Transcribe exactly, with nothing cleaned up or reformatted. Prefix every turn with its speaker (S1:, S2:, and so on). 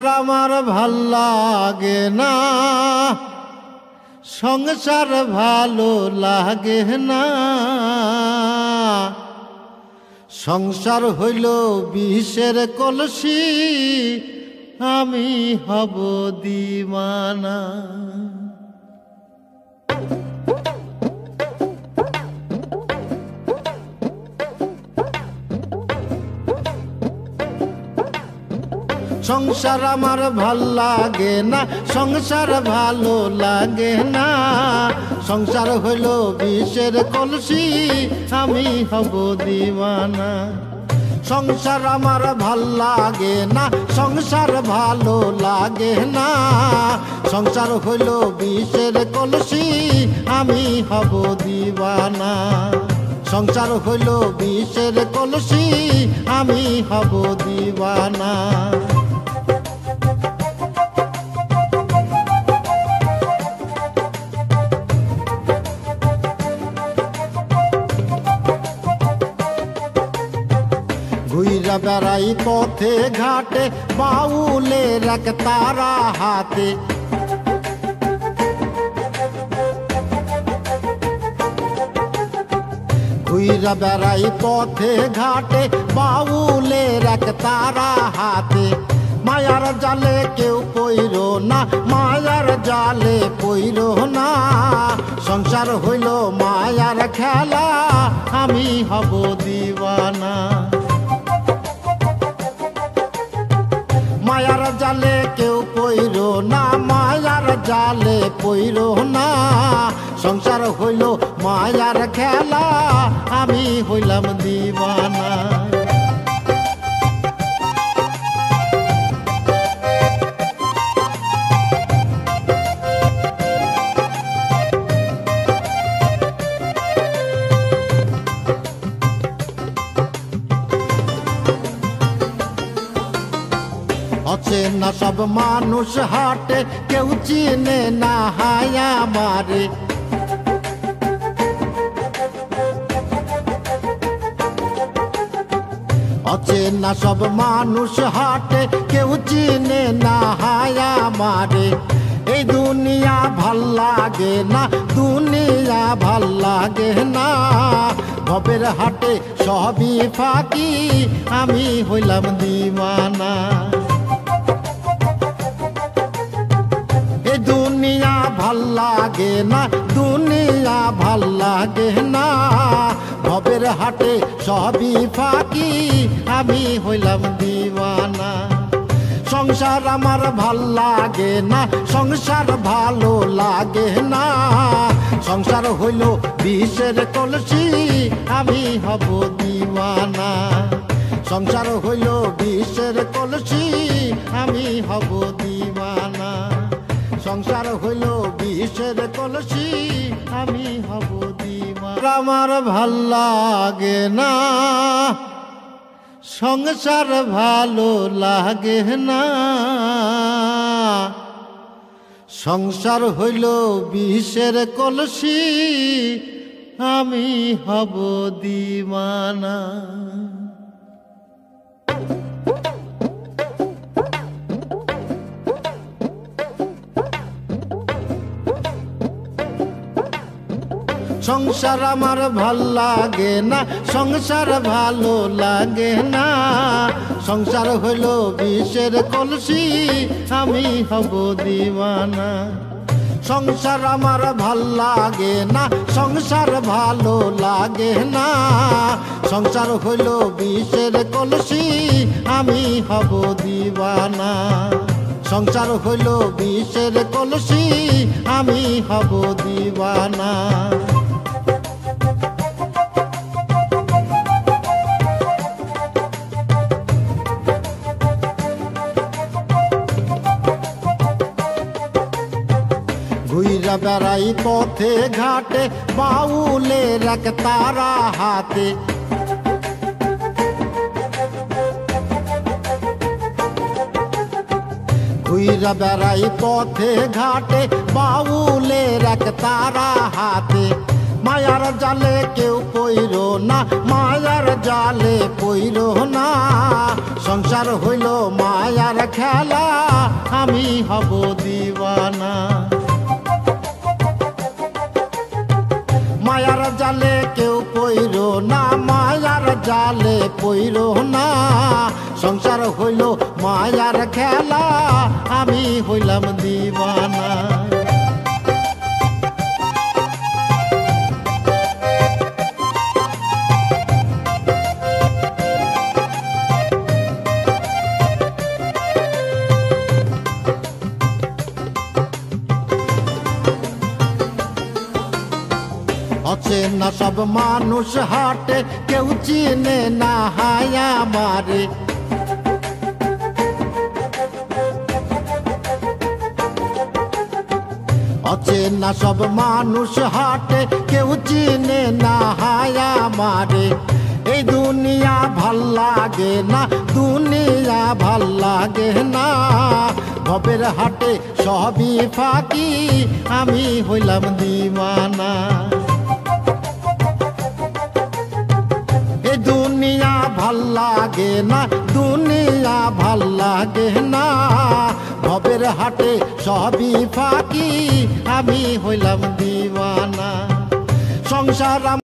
S1: আমার ভাল লাগে না, সংসার ভালো লাগে না। সংসার হইল বিষের কলসি, আমি হব দিওয়ানা। সংসার আমার ভাল লাগে না, সংসার ভালো লাগে না। সংসার হইল বিষের কলসি, আমি হব দিওয়ানা। সংসার আমার ভাল লাগে না, সংসার ভালো লাগে না। সংসার হইল বিষের কলসি, আমি হব দিওয়ানা। সংসার হইল বিষের কলসি, আমি হব দিওয়ানা। ঘুইরা বেড়াই পথে ঘাটে, বাউলের এক তারা হাতে। ঘুইরা বেড়াই পথে ঘাটে, বাউলের এক তারা হাতে। মায়ার জালে কেউ পইর না, মায়ার জালে পইর না। সংসার হইল মায়ার খেলা, আমি হব দিওয়ানা। মায়ার জালে কেউ পইর না, মায়ার জালে পইর না। সংসার হইল মায়ার খেলা, আমি হইলাম দিওয়ানা। অচেনা সব মানুষ হাটে, কেউ চিনে না হায়া মারে। অচেনা সব মানুষ হাটে, কেউ চিনে না হায়া মারে। এই দুনিয়া ভাল লাগে না, দুনিয়া ভাল লাগে না। ভবের হাটে সবই ফাঁকি, আমি হইলাম দিওয়ানা। এই দুনিয়া ভাল লাগে না, দুনিয়া ভাল লাগে না। ভবের হাটে সবই ফাঁকি, আমি হইলাম দিওয়ানা। সংসার আমার ভাল লাগে না, সংসার ভালো লাগে না। সংসার হইল বিষের কলসি, আমি হব দিওয়ানা। সংসার হইল বিষের কলসি, আমি হব দিওয়ানা। সংসার হইল বিষের কলসি, আমি হব দিওয়ানা। আমার ভাল লাগে না, সংসার ভালো লাগে না। সংসার হইল বিষের কলসি, আমি হব দিওয়ানা। সংসার আমার ভাল লাগে না, সংসার ভালো লাগে না। সংসার হইল বিষের কলসি, আমি হব দিওয়ানা। সংসার আমার ভাল লাগে না, সংসার ভালো লাগে না। সংসার হইল বিষের কলসি, আমি হব দিওয়ানা। সংসার হইল বিষের কলসি, আমি হব দিওয়ানা। ঘুইরা বেড়াই পথে ঘাটে, বাউলের এক তারা হাতে। ঘুইরা বেড়াই পথে ঘাটে, বাউলের এক তারা হাতে। মায়ার জালে কেউ পইর না, মায়ার জালে পইর না। সংসার হইল মায়ার খেলা, আমি হব দিওয়ানা। মায়ার জালে কেউ পইর না, মায়ার জালে পইর না। সংসার হইল মায়ার খেলা, আমি হইলাম দিওয়ানা। অচেনা সব মানুষ হাটে, কেউ চিনে না হায়া মারে। অচেনা সব মানুষ হাটে, কেউ চিনে না হায়া মারে। এই দুনিয়া ভাল লাগে না, দুনিয়া ভাল লাগে না। ভবের হাটে সবই ফাঁকি, আমি হইলাম দিওয়ানা। এই দুনিয়া ভাল লাগে না, দুনিয়া ভাল লাগে না। ভবের হাটে সবই ফাঁকি, আমি হইলাম দিওয়ানা। সংসার